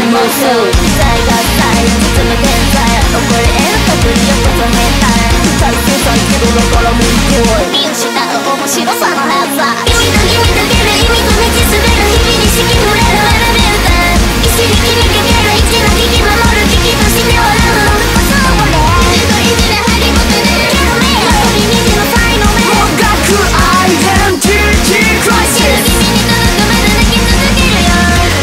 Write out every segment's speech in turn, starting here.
妄想在合体包む天才怒り得る特によこそ変態二人天才けどだからもんっぽい見失う面白さのはず意味と意味だけで意味と道すべる日々に四季触れるエレメンター意志力にかける一の危機守る危機として笑うそうこれ意地で張り込めるけどね一人虹の才能ね音楽アイデンティティクライシス君に届くまで泣き続けるよ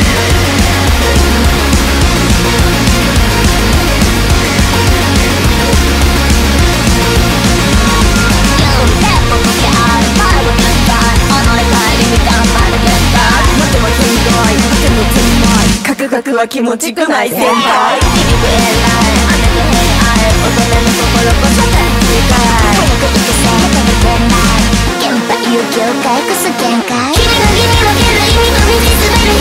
カクカクは気持ちくない先輩響くエライ雨と平愛乙女の心こそ天地界早く行くせ止めてない現場勇気を回復す限界君の義に分ける意味と道すべる